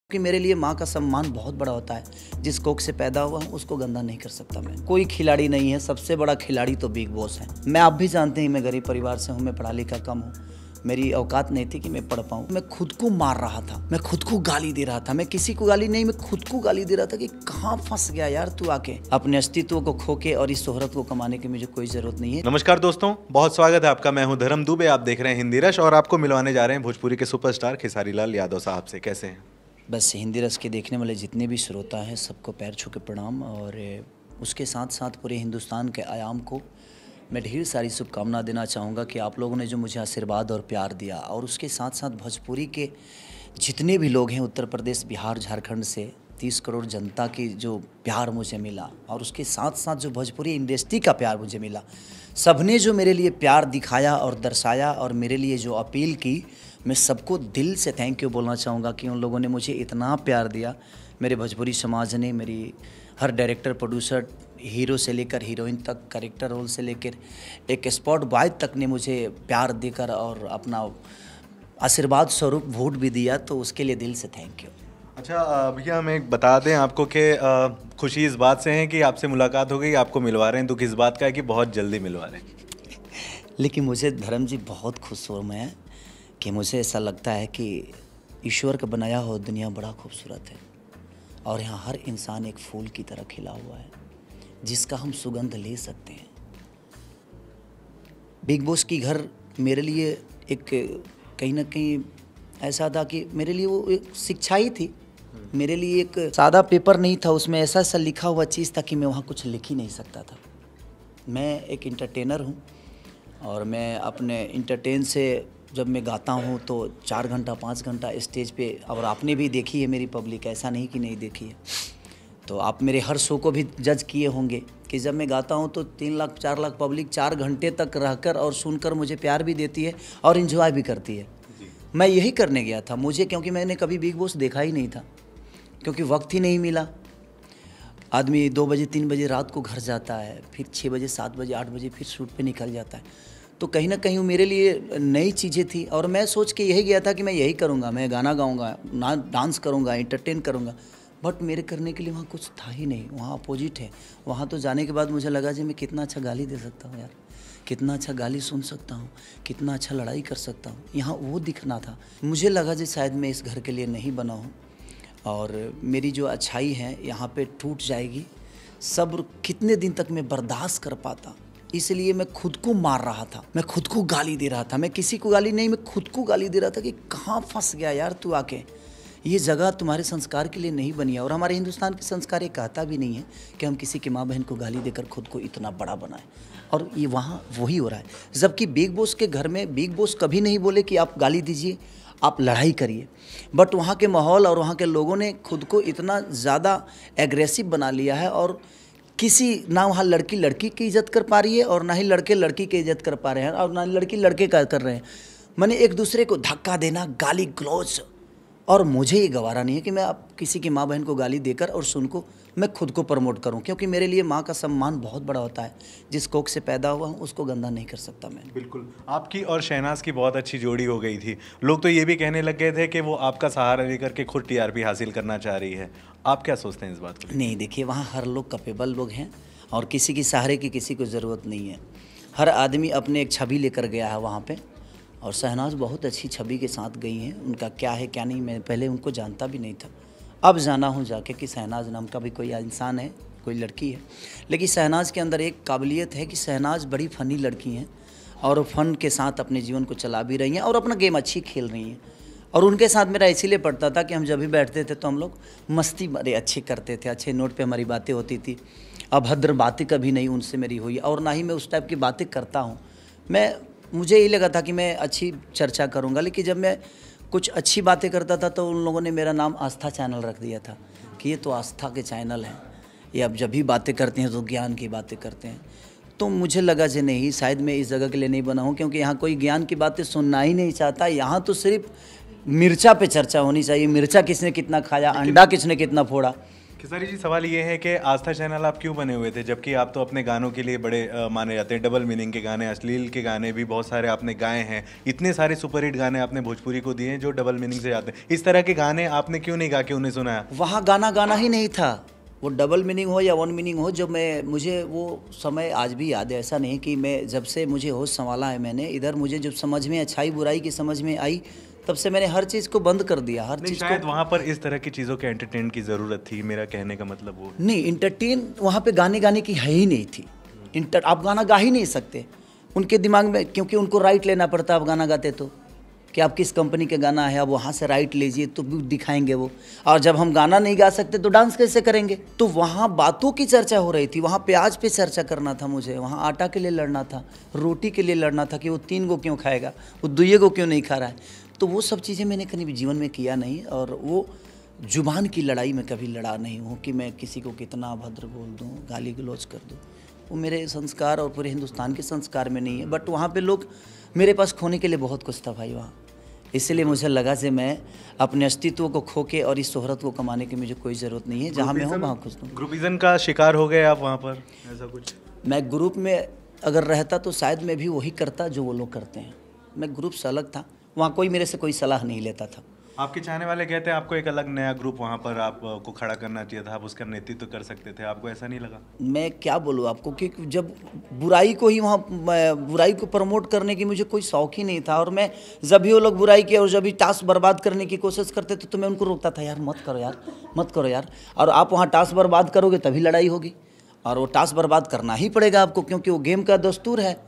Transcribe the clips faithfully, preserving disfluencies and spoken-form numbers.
कि मेरे लिए माँ का सम्मान बहुत बड़ा होता है। जिस कोख से पैदा हुआ हूँ उसको गंदा नहीं कर सकता मैं। कोई खिलाड़ी नहीं है, सबसे बड़ा खिलाड़ी तो बिग बॉस है। मैं आप भी जानते हैं मैं गरीब परिवार से हूँ, मैं पढ़ा लिखा कम हूँ, मेरी औकात नहीं थी कि मैं पढ़ पाऊँ। मैं खुद को मार रहा था, मैं खुद को गाली दे रहा था। मैं किसी को गाली नहीं, मैं खुद को गाली दे रहा था कि कहाँ फंस गया यार तू आके। अपने अस्तित्व को खो के और इस शोहरत को कमाने की मुझे कोई जरूरत नहीं है। नमस्कार दोस्तों, बहुत स्वागत है आपका। मैं हूं धर्म दुबे, आप देख रहे हैं हिंदी रश और आपको मिलवाने जा रहे हैं भोजपुरी के सुपरस्टार खेसारी लाल यादव साहब से। कैसे हैं? बस हिंदी रस के देखने वाले जितने भी श्रोता हैं सबको पैर छू के प्रणाम, और उसके साथ साथ पूरे हिंदुस्तान के आयाम को मैं ढेर सारी शुभकामना देना चाहूँगा कि आप लोगों ने जो मुझे आशीर्वाद और प्यार दिया, और उसके साथ साथ भोजपुरी के जितने भी लोग हैं उत्तर प्रदेश, बिहार, झारखंड से तीस करोड़ जनता की जो प्यार मुझे मिला, और उसके साथ साथ जो भोजपुरी इंडस्ट्री का प्यार मुझे मिला, सबने जो मेरे लिए प्यार दिखाया और दर्शाया और मेरे लिए जो अपील की, मैं सबको दिल से थैंक यू बोलना चाहूँगा कि उन लोगों ने मुझे इतना प्यार दिया। मेरे भोजपुरी समाज ने, मेरी हर डायरेक्टर, प्रोड्यूसर, हीरो से लेकर हीरोइन तक, कैरेक्टर रोल से लेकर एक स्पॉट बॉय तक ने मुझे प्यार देकर और अपना आशीर्वाद स्वरूप वोट भी दिया, तो उसके लिए दिल से थैंक यू। अच्छा भैया, हम एक बता दें आपको कि खुशी इस बात से है कि आपसे मुलाकात हो गई, आपको मिलवा रहे हैं। दुख इस बात का है कि बहुत जल्दी मिलवा रहे हैं। लेकिन मुझे धर्म जी बहुत खुश हूँ मैं कि मुझे ऐसा लगता है कि ईश्वर का बनाया हुआ दुनिया बड़ा खूबसूरत है, और यहाँ हर इंसान एक फूल की तरह खिला हुआ है जिसका हम सुगंध ले सकते हैं। बिग बॉस की घर मेरे लिए एक कहीं ना कहीं ऐसा था कि मेरे लिए वो एक शिक्षा ही थी। मेरे लिए एक सादा पेपर नहीं था, उसमें ऐसा ऐसा लिखा हुआ चीज़ था कि मैं वहाँ कुछ लिख ही नहीं सकता था। मैं एक इंटरटेनर हूँ, और मैं अपने इंटरटेन से जब मैं गाता हूँ तो चार घंटा पाँच घंटा स्टेज पे, और आपने भी देखी है मेरी पब्लिक, ऐसा नहीं कि नहीं देखी है। तो आप मेरे हर शो को भी जज किए होंगे कि जब मैं गाता हूँ तो तीन लाख चार लाख पब्लिक चार घंटे तक रहकर और सुनकर मुझे प्यार भी देती है और इन्जॉय भी करती है। मैं यही करने गया था मुझे, क्योंकि मैंने कभी बिग बॉस देखा ही नहीं था, क्योंकि वक्त ही नहीं मिला। आदमी दो बजे तीन बजे रात को घर जाता है, फिर छः बजे सात बजे आठ बजे फिर शूट पे निकल जाता है। तो कहीं ना कहीं मेरे लिए नई चीज़ें थी, और मैं सोच के यही गया था कि मैं यही करूँगा, मैं गाना गाऊँगा, ना डांस करूँगा, एंटरटेन करूँगा। बट मेरे करने के लिए वहाँ कुछ था ही नहीं, वहाँ अपोजिट है। वहाँ तो जाने के बाद मुझे लगा जी मैं कितना अच्छा गाली दे सकता हूँ यार, कितना अच्छा गाली सुन सकता हूँ, कितना अच्छा लड़ाई कर सकता हूँ। यहाँ वो दिखना था। मुझे लगा जी शायद मैं इस घर के लिए नहीं बना हूँ, और मेरी जो अच्छाई है यहाँ पे टूट जाएगी। सब्र कितने दिन तक मैं बर्दाश्त कर पाता, इसलिए मैं खुद को मार रहा था, मैं खुद को गाली दे रहा था। मैं किसी को गाली नहीं, मैं खुद को गाली दे रहा था कि कहाँ फंस गया यार तू आके। ये जगह तुम्हारे संस्कार के लिए नहीं बनी है, और हमारे हिंदुस्तान के संस्कार ये कहता भी नहीं है कि हम किसी की माँ बहन को गाली देकर खुद को इतना बड़ा बनाएं, और ये वहाँ वही हो रहा है। जबकि बिग बॉस के घर में बिग बॉस कभी नहीं बोले कि आप गाली दीजिए, आप लड़ाई करिए, बट वहाँ के माहौल और वहाँ के लोगों ने खुद को इतना ज़्यादा एग्रेसिव बना लिया है, और किसी ना वहाँ लड़की लड़की की इज्जत कर पा रही है, और ना ही लड़के लड़की की इज्जत कर पा रहे हैं, और ना लड़की लड़के का कर रहे हैं। मैंने एक दूसरे को धक्का देना, गाली गलौज, और मुझे ये गवारा नहीं है कि मैं अब किसी की माँ बहन को गाली देकर और सुन को मैं खुद को प्रमोट करूं, क्योंकि मेरे लिए माँ का सम्मान बहुत बड़ा होता है। जिस कोख से पैदा हुआ हूँ उसको गंदा नहीं कर सकता मैं। बिल्कुल, आपकी और शहनाज की बहुत अच्छी जोड़ी हो गई थी। लोग तो ये भी कहने लग गए थे कि वो आपका सहारा लेकर के खुद टीआरपी हासिल करना चाह रही है। आप क्या सोचते हैं इस बात को? नहीं, देखिए वहाँ हर लोग कैपेबल लोग हैं, और किसी की सहारे की किसी को ज़रूरत नहीं है। हर आदमी अपने एक छवि लेकर गया है वहाँ पे, और शहनाज बहुत अच्छी छवि के साथ गई हैं। उनका क्या है क्या नहीं, मैं पहले उनको जानता भी नहीं था, अब जाना हूँ जाके कि शहनाज नाम का भी कोई इंसान है, कोई लड़की है। लेकिन शहनाज के अंदर एक काबिलियत है कि शहनाज बड़ी फ़नी लड़की हैं, और फ़न के साथ अपने जीवन को चला भी रही हैं, और अपना गेम अच्छी खेल रही हैं। और उनके साथ मेरा इसीलिए पड़ता था कि हम जब भी बैठते थे तो हम लोग मस्ती बड़े अच्छी करते थे, अच्छे नोट पे हमारी बातें होती थी। अभद्र बातें कभी नहीं उनसे मेरी हुई, और ना ही मैं उस टाइप की बातें करता हूँ। मैं मुझे यही लगा था कि मैं अच्छी चर्चा करूँगा, लेकिन जब मैं कुछ अच्छी बातें करता था तो उन लोगों ने मेरा नाम आस्था चैनल रख दिया था कि ये तो आस्था के चैनल हैं, ये अब जब भी बातें करते हैं तो ज्ञान की बातें करते हैं। तो मुझे लगा जी नहीं, शायद मैं इस जगह के लिए नहीं बना हूँ, क्योंकि यहाँ कोई ज्ञान की बातें सुनना ही नहीं चाहता। यहाँ तो सिर्फ मिर्चा पे चर्चा होनी चाहिए, मिर्चा किसने कितना खाया, अंडा किसने कितना फोड़ा, खेसारी जी, सवाल ये है कि आस्था चैनल आप क्यों बने हुए थे, जबकि आप तो अपने गानों के लिए बड़े आ, माने जाते हैं। डबल मीनिंग के गाने, अश्लील के गाने भी बहुत सारे आपने गाए हैं। इतने सारे सुपरहिट गाने आपने भोजपुरी को दिए हैं जो डबल मीनिंग से आते हैं। इस तरह के गाने आपने क्यों नहीं गा के उन्हें सुनाया? वहाँ गाना गाना ही नहीं था, वो डबल मीनिंग हो या वन मीनिंग हो। जब मैं मुझे वो समय आज भी याद है। ऐसा नहीं कि मैं जब से मुझे होश संभाला है मैंने, इधर मुझे जब समझ में अच्छाई बुराई की समझ में आई, तब से मैंने हर चीज़ को बंद कर दिया। हर चीज़ शायद को वहाँ पर इस तरह की चीज़ों के एंटरटेन की ज़रूरत थी, मेरा कहने का मतलब वो नहीं। इंटरटेन वहाँ पे गाने गाने की है ही नहीं थी। इंटर आप गाना गा ही नहीं सकते उनके दिमाग में, क्योंकि उनको राइट लेना पड़ता। आप गाना गाते तो कि आप किस कंपनी का गाना है, आप वहाँ से राइट लीजिए तो भी दिखाएंगे वो। और जब हम गाना नहीं गा सकते तो डांस कैसे करेंगे? तो वहाँ बातों की चर्चा हो रही थी, वहाँ प्याज पे चर्चा करना था मुझे, वहाँ आटा के लिए लड़ना था, रोटी के लिए लड़ना था कि वो तीन गो क्यों खाएगा, वो दुइये गो क्यों नहीं खा रहा है। तो वो सब चीज़ें मैंने कभी जीवन में किया नहीं। और वो जुबान की लड़ाई में कभी लड़ा नहीं हूँ कि मैं किसी को कितना अभद्र बोल दूँ, गाली गलौज कर दूँ। वो मेरे संस्कार और पूरे हिंदुस्तान के संस्कार में नहीं है। बट वहाँ पे लोग मेरे पास खोने के लिए बहुत कुछ था भाई वहाँ। इसलिए मुझे लगा कि मैं अपने अस्तित्व को खो के और इस शोहरत को कमाने की मुझे कोई ज़रूरत नहीं है। जहाँ मैं हूँ वहाँ खुश हूँ। ग्रुपिज्म का शिकार हो गए आप वहाँ पर, ऐसा कुछ? मैं ग्रुप में अगर रहता तो शायद मैं भी वही करता जो वो लोग करते हैं। मैं ग्रुप से अलग था, वहाँ कोई मेरे से कोई सलाह नहीं लेता था। आपके चाहने वाले कहते हैं आपको एक अलग नया ग्रुप वहाँ पर आपको खड़ा करना चाहिए था, आप उसका नेतृत्व कर सकते थे, आपको ऐसा नहीं लगा? मैं क्या बोलूँ आपको कि जब बुराई को ही वहाँ बुराई को प्रमोट करने की मुझे कोई शौक ही नहीं था। और मैं जब भी वो लोग बुराई किए और जब भी टास्क बर्बाद करने की कोशिश करते थे तो मैं उनको रोकता था, यार मत करो यार, मत करो यार। और आप वहाँ टास्क बर्बाद करोगे तभी लड़ाई होगी, और वो टास्क बर्बाद करना ही पड़ेगा आपको, क्योंकि वो गेम का दस्तूर है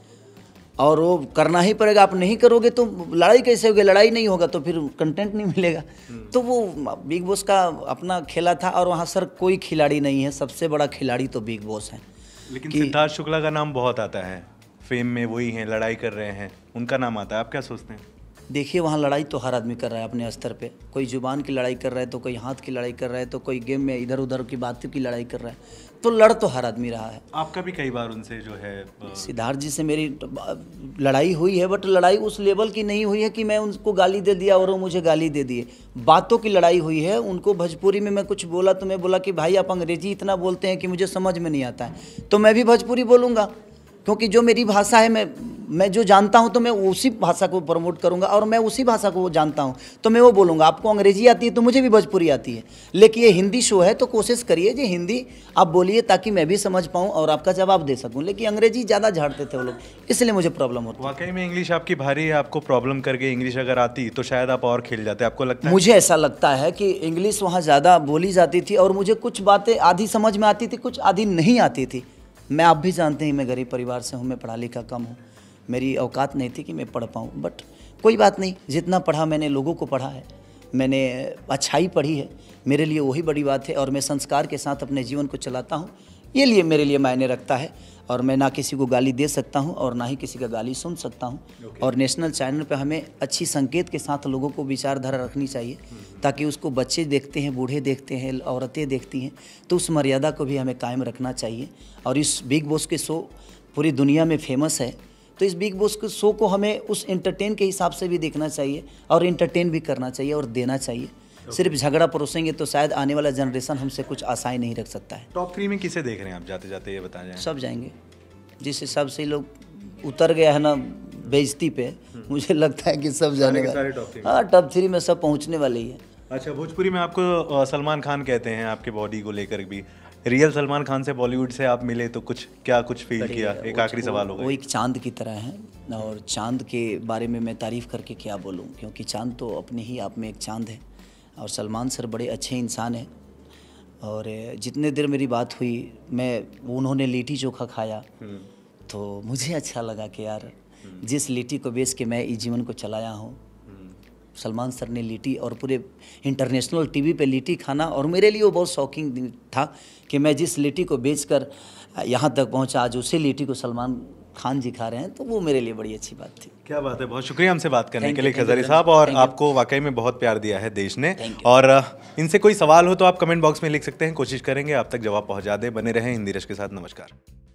और वो करना ही पड़ेगा। आप नहीं करोगे तो लड़ाई कैसे होगी? लड़ाई नहीं होगा तो फिर कंटेंट नहीं मिलेगा। तो वो बिग बॉस का अपना खेला था। और वहाँ सर कोई खिलाड़ी नहीं है, सबसे बड़ा खिलाड़ी तो बिग बॉस है। लेकिन सिद्धार्थ शुक्ला का नाम बहुत आता है फेम में, वही हैं, लड़ाई कर रहे हैं, उनका नाम आता है, आप क्या सोचते हैं? देखिए वहाँ लड़ाई तो हर आदमी कर रहा है अपने स्तर पे। कोई जुबान की लड़ाई कर रहा है, तो कोई हाथ की लड़ाई कर रहा है, तो कोई गेम में इधर उधर की बातों की लड़ाई कर रहा है। तो लड़ तो हर आदमी रहा है। आपका भी कई बार उनसे जो है, सिद्धार्थ जी से मेरी लड़ाई हुई है, बट लड़ाई उस लेवल की नहीं हुई है कि मैं उनको गाली दे दिया और वो मुझे गाली दे दिए। बातों की लड़ाई हुई है। उनको भोजपुरी में मैं कुछ बोला तो मैं बोला कि भाई आप अंग्रेजी इतना बोलते हैं कि मुझे समझ में नहीं आता है, तो मैं भी भोजपुरी बोलूँगा, क्योंकि जो मेरी भाषा है, मैं मैं जो जानता हूं तो मैं उसी भाषा को प्रमोट करूंगा। और मैं उसी भाषा को वो जानता हूं तो मैं वो बोलूंगा। आपको अंग्रेजी आती है तो मुझे भी भोजपुरी आती है, लेकिन ये हिंदी शो है तो कोशिश करिए जी हिंदी आप बोलिए ताकि मैं भी समझ पाऊं और आपका जवाब दे सकूं। लेकिन अंग्रेजी ज़्यादा झाड़ते थे वो लोग, इसलिए मुझे प्रॉब्लम होती है। वाकई में इंग्लिश आपकी भारी है, आपको प्रॉब्लम करके इंग्लिश अगर आती तो शायद आप और खेल जाते, आपको लगता है? मुझे ऐसा लगता है कि इंग्लिश वहाँ ज़्यादा बोली जाती थी और मुझे कुछ बातें आधी समझ में आती थी, कुछ आधी नहीं आती थी। मैं आप भी जानते हैं मैं गरीब परिवार से हूँ, मैं पढ़ा लिखा कम हूँ, मेरी औकात नहीं थी कि मैं पढ़ पाऊँ। बट कोई बात नहीं, जितना पढ़ा मैंने लोगों को पढ़ा है, मैंने अच्छाई पढ़ी है, मेरे लिए वही बड़ी बात है। और मैं संस्कार के साथ अपने जीवन को चलाता हूँ, ये लिए मेरे लिए मायने रखता है। और मैं ना किसी को गाली दे सकता हूँ और ना ही किसी का गाली सुन सकता हूँ। okay. और नेशनल चैनल पे हमें अच्छी संकेत के साथ लोगों को विचारधारा रखनी चाहिए, ताकि उसको बच्चे देखते हैं, बूढ़े देखते हैं, औरतें देखती हैं, तो उस मर्यादा को भी हमें कायम रखना चाहिए। और इस बिग बॉस के शो पूरी दुनिया में फेमस है, तो इस बिग बॉस के शो को हमें उस एंटरटेन के हिसाब से भी देखना चाहिए और एंटरटेन भी करना चाहिए और देना चाहिए। okay. सिर्फ झगड़ा परोसेंगे तो शायद आने वाला जनरेशन हमसे कुछ आशाएं नहीं रख सकता है। टॉप थ्री में किसे देख रहे हैं आप जाते जाते, ये बता जाएं? सब जाएंगे, जिस हिसाब से लोग उतर गया है ना बेइज्जती पे, मुझे लगता है कि सब जाने वाले। हाँ, टॉप थ्री में सब पहुंचने वाले ही है। अच्छा, भोजपुरी में आपको सलमान खान कहते हैं, आपके बॉडी को लेकर भी। रियल सलमान खान से बॉलीवुड से आप मिले तो कुछ क्या कुछ फील किया? एक आखिरी सवाल होगा। वो एक चांद की तरह है, और चांद के बारे में मैं तारीफ़ करके क्या बोलूँ, क्योंकि चांद तो अपने ही आप में एक चांद है। और सलमान सर बड़े अच्छे इंसान हैं। और जितने देर मेरी बात हुई, मैं उन्होंने लिट्टी चोखा खाया तो मुझे अच्छा लगा कि यार जिस लिट्टी को बेच के मैं इस जीवन को चलाया हूँ, सलमान सर ने लिट्टी और पूरे इंटरनेशनल टीवी पे लिट्टी खाना, और मेरे लिए वो बहुत शॉकिंग था कि मैं जिस लिट्टी को बेचकर यहाँ तक पहुँचा, आज उसी लिट्टी को सलमान खान जी खा रहे हैं, तो वो मेरे लिए बड़ी अच्छी बात थी। क्या बात है, बहुत शुक्रिया हमसे बात करने के लिए खेसारी साहब। और आपको वाकई में बहुत प्यार दिया है देश ने। और इनसे कोई सवाल हो तो आप कमेंट बॉक्स में लिख सकते हैं, कोशिश करेंगे आप तक जवाब पहुँचा दे। बने रहें हिंदी रश के साथ। नमस्कार।